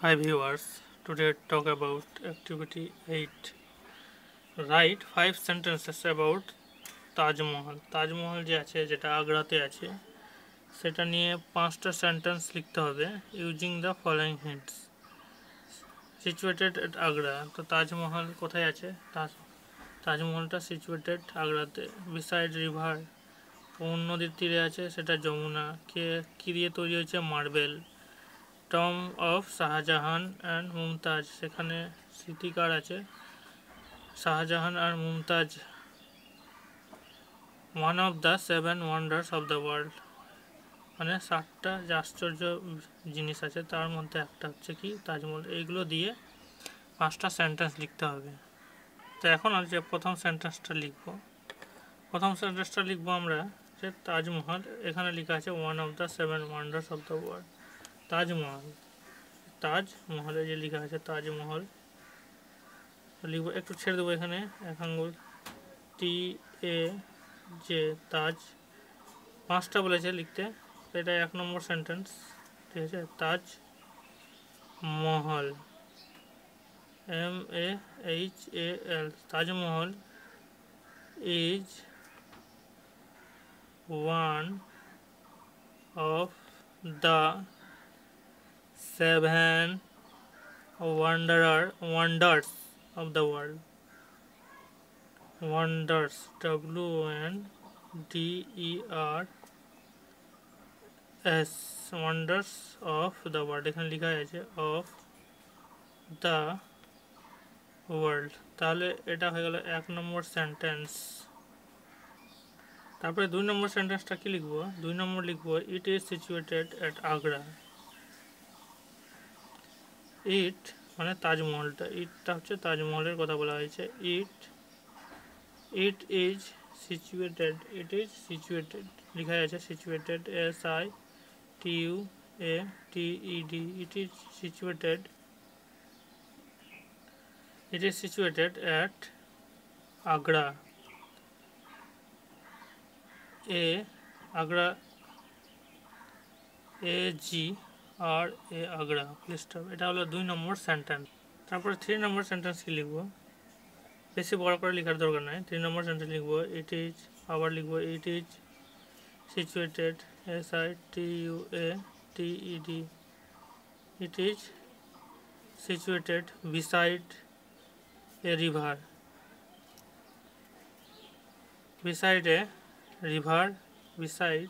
Hi viewers, today talk about activity 8. Write 5 sentences about Taj Mahal. Taj Mahal যে আছে যেটা আগ্রাতে আছে সেটা নিয়ে 5টা সেন্টেন্স লিখতে হবে using the following hints. Situated at Agra, তো তাজমহল কোথায় আছে? তাজমহলটা সিচুয়েটেড আগ্রাতে। বিসাইড রিভার, কোন নদীর তীরে আছে? সেটা যমুনা। কি দিয়ে তৈরি হয়েছে? Marble. Tomb of Shah Jahan and Mumtaz, সেখানে স্মৃতিকার আছে শাহজাহান আর Mumtaz. One of the 7 wonders of the world, মানে 7টা যে আশ্চর্য জিনিস আছে তার মধ্যে একটা হচ্ছে কি তাজমহল। এইগুলো দিয়ে 5টা সেন্টেন্স লিখতে হবে। তো এখন আর যে প্রথম সেন্টেন্সটা লিখবো আমরা যে তাজমহল, এখানে লেখা আছে one of the 7 wonders of the world. তাজমহলে যে লেখা আছে তাজমহল লিখবো, একটু ছেড়ে দেবো এখানে এক আঙ্গুল। TA যে তাজ, 5টা বলেছে লিখতে, এটা 1 নম্বর সেন্টেন্স। ঠিক আছে, Taj Mahal MAHAL, Taj Mahal is one of the 7 wonders of the world. Wonders, WONDERS, wonders of the world, এখানে লেখা আছে of the world। তাহলে এটা হয়ে গেল 1 নম্বর সেন্টেন্স। তারপরে 2 নম্বর সেন্টেন্সটা কি লিখবো? 2 নম্বর লিখবো it is situated at Agra. It মানে তাজমহলটা, ইটটা হচ্ছে তাজমহলের কথা বলা হয়েছে। ইট ইজ সিচুয়েটেড লেখা আছে situated, SITUATED, it is situated at Agra. Agra Agra প্লেসটা, এটা হলো 2 নম্বর সেন্টেন্স। তারপরে 3 নম্বর সেন্টেন্স কি লিখবো? বেশি বড় করে লেখার দরকার নাই। 3 নম্বর সেন্টেন্স লিখবো ইট ইজ, আবার লিখবো it is situated, SITUATED, it is situated beside a river, beside a river, beside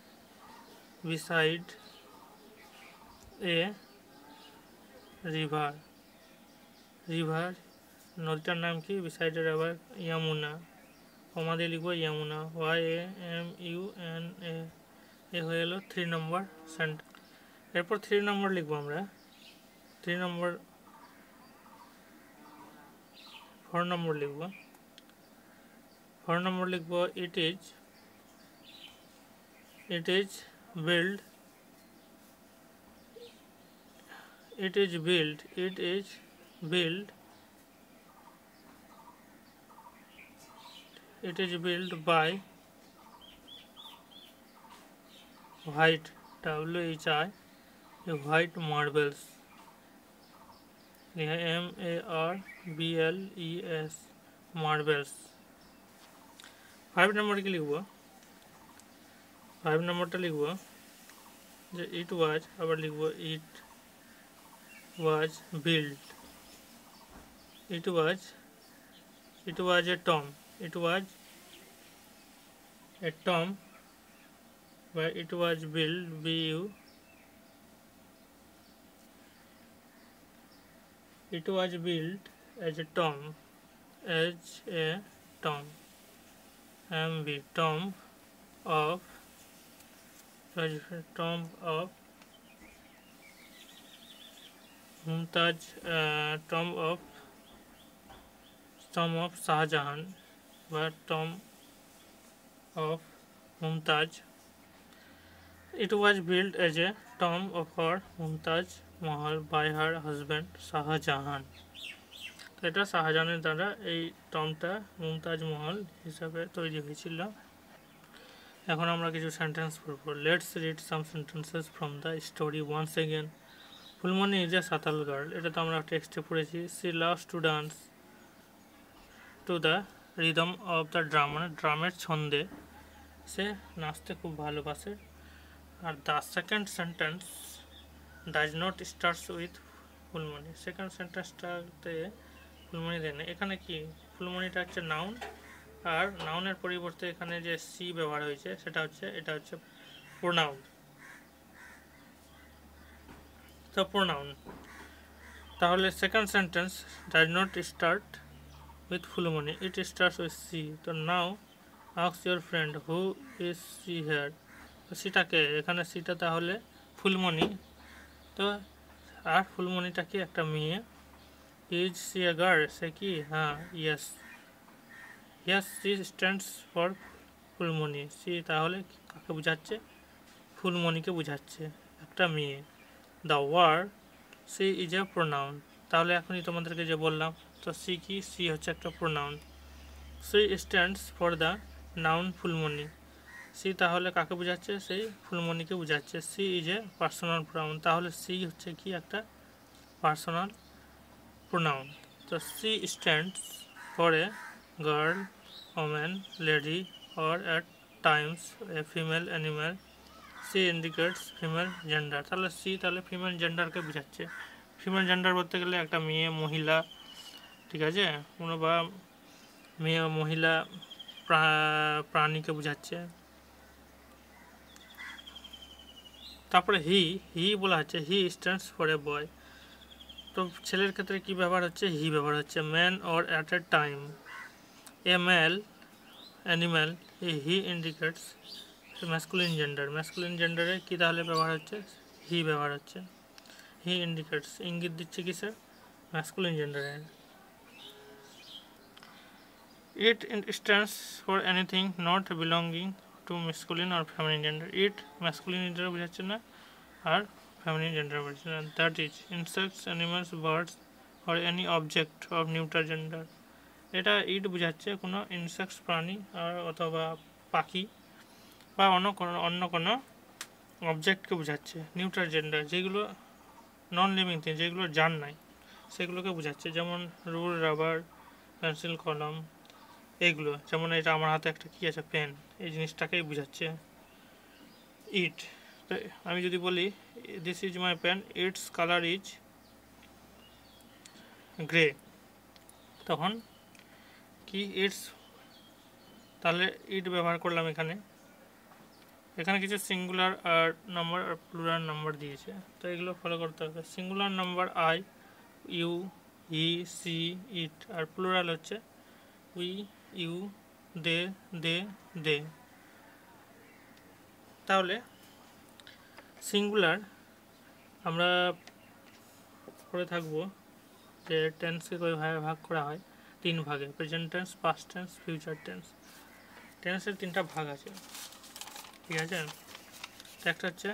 a river, নদীটার নাম কি? Beside a river, ইয়ামুনা। কমা দিয়ে লিখবো ইয়ামুনা, YAMUNA। এ হয়ে গেল 3 নম্বর সেন্টেন্স। এরপর 3 নম্বর লিখবো আমরা। 4 নম্বর লিখবো it is built, by white, white marbles, MARBLES, marbles। 5 number কি লিখবো? 5 নম্বরটা লিখবো যে ইট ওয়াজ, আবার লিখবো it was build, it was a tomb, but it was built, it was built as a tomb, MB, tomb of Mumtaz, tomb of Shahjahan, but tomb of Mumtaz, it was built as a tomb of her Mumtaz Mahal by her husband Shahjahan। তো এটা শাহজাহানের দ্বারা এই টমটা মুমতাজ মহল হিসাবে তৈরি হয়েছিল। এখন আমরা কিছু সেন্টেন্স পড়ব। Let's read some sentences from the story once again. Phulmoni is a Santal girl, এটা তো আমরা টেক্সটে পড়েছি। She loves to dance to the rhythm of the drum, মানে ড্রামের ছন্দে সে নাচতে খুব ভালোবাসে। আর the second sentence does not starts with Phulmoni, second সেন্টেন্সটাতে ফুলমণি দেয় না। এখানে কি ফুলমণিটা হচ্ছে নাউন, আর নাউনের পরিবর্তে এখানে যে সি ব্যবহার হয়েছে সেটা হচ্ছে, এটা হচ্ছে প্রোনাউন। তো প্রোনাউন, তাহলে second sentence does not start with Phulmoni, it starts with she. তো now ask your friend who is she here, তো সিটাকে এখানে সিটা তাহলে ফুলমণি। তো আর ফুলমণিটাকে একটা মেয়ে। ইজ সি এ গার্ল, সে কি, হ্যাঁ, yes. Yes she stands for Phulmoni, she তাহলে কাকে বোঝাচ্ছে, ফুলমণিকে বোঝাচ্ছে, একটা মেয়ে। The word she is a pronoun, তাহলে এখনই তোমাদেরকে যে বললাম, তো সি কি, সি হচ্ছে একটা pronoun. She stands for the noun Phulmoni, she তাহলে কাকে বোঝাচ্ছে, সেই ফুলমণিকে বোঝাচ্ছে। She is a personal pronoun, তাহলে সি হচ্ছে কি, একটা পার্সোনাল প্রোনাউন। তো she stands for a girl, woman, lady or at times a female animal, she indicates female gender, তাহলে সি তাহলে ফিমেল জেন্ডারকে বোঝাচ্ছে। ফিমেল জেন্ডার বলতে গেলে একটা মেয়ে, মহিলা, ঠিক আছে, কোনো বা মেয়ে মহিলা প্রাণীকে বোঝাচ্ছে। তারপরে হি বলা হচ্ছে, হি স্ট্যান্ডস ফর এ বয়, তো ছেলের ক্ষেত্রে কি ব্যবহার হচ্ছে, হি ব্যবহার হচ্ছে। Man or at a time, a male animal, he indicates masculine gender, masculine জেন্ডারে কি তাহলে ব্যবহার হচ্ছে, হি ব্যবহার হচ্ছে। হি ইন্ডিকেটস ইঙ্গিত দিচ্ছে কিসের, ম্যাসকুলিন জেন্ডারের। It stands for anything not belonging to masculine আর feminine gender, it masculine gender বোঝাচ্ছে না, আর ফেমিনিন জেন্ডার বোঝাচ্ছে না। That is insects, animals, birds or any object of neutral gender, এটা ইট বোঝাচ্ছে কোনো ইনসেক্টস প্রাণী আর অথবা পাখি বা অন্য কোনো অবজেক্টকে বোঝাচ্ছে। নিউট্রাল জেন্ডার যেগুলো নন লিভিং থিং, যেগুলো জান নাই, সেগুলোকে বোঝাচ্ছে। যেমন রুল, রাবার, পেন্সিল, কলম, এইগুলো। যেমন এটা আমার হাতে একটা কী আছে, পেন, এই জিনিসটাকেই বোঝাচ্ছে ইট। তো আমি যদি বলি this is my pen, its colour is grey, তখন কি ইটস, তাহলে ইট ব্যবহার করলাম এখানে। এখানে কিছু সিঙ্গুলার আর নাম্বার আর প্লুরাল নাম্বার দিয়েছে, তো এগুলো ফলো করতে হবে। Singular number I, you, he, she, it, আর প্লুরাল হচ্ছে উই, ইউ, দে, দে। তাহলে সিঙ্গুলার আমরা পড়ে থাকবো যে টেন্সকে কীভাবে ভাগ করা হয়, 3 ভাগে, present tense, past tense, future tense. টেন্সের 3টা ভাগ আছে, ঠিক আছে। একটা হচ্ছে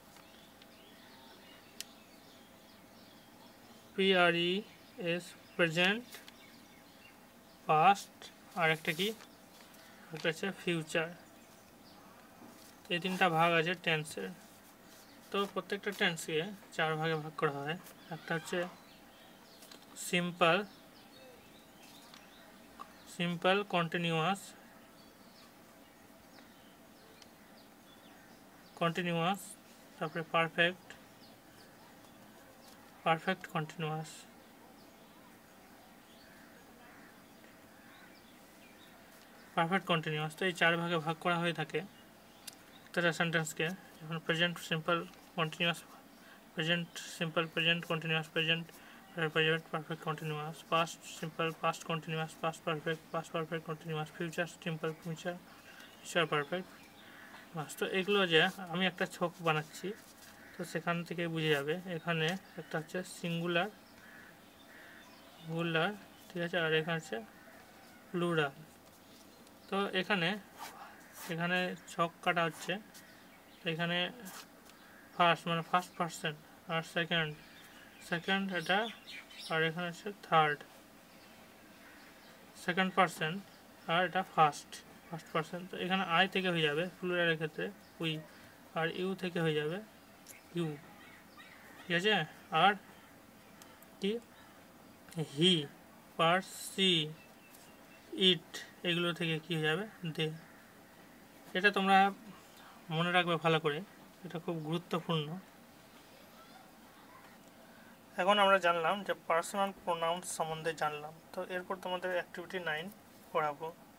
PRES প্রেজেন্ট, পাস্ট, আর একটা কি, একটা হচ্ছে ফিউচার। এই 3টা ভাগ আছে টেন্সের। তো প্রত্যেকটা টেন্সকে 4 ভাগে ভাগ করা হয়। একটা হচ্ছে সিম্পল কন্টিনিউয়াস, তারপরে পারফেক্ট কন্টিনিউয়াস। তো এই 4 ভাগে ভাগ করা হয়ে থাকে একটা সেন্টেন্সকে। যেমন present simple continuous, present simple, present continuous, present perfect continuous, past simple, past continuous, past perfect continuous, future simple, future perfect. তো এগুলো যে আমি একটা ছক বানাচ্ছি, তো সেখান থেকে বুঝে যাবে। এখানে একটা হচ্ছে সিঙ্গুলার, ঠিক আছে, আর এখানে হচ্ছে প্লুরাল। তো এখানে ছক কাটা হচ্ছে। তো এখানে ফার্স্ট মানে ফার্স্ট পার্সন, আর সেকেন্ড এটা, আর এখানে হচ্ছে থার্ড সেকেন্ড পার্সন, আর এটা ফার্স্ট পার্সন। তো এখানে আই থেকে হয়ে যাবে প্লুরালের ক্ষেত্রে উই, আর ইউ থেকে হয়ে যাবে ইউ, ঠিক আছে। আর কি হি, পার, সি, ইট, এগুলো থেকে কি হয়ে যাবে দে। এটা তোমরা মনে রাখবে ভালো করে, এটা খুব গুরুত্বপূর্ণ। এখন আমরা জানলাম যে পার্সোনাল প্রোনাউন্স সম্বন্ধে জানলাম। তো এরপর তোমাদের অ্যাক্টিভিটি 9 পড়াবো।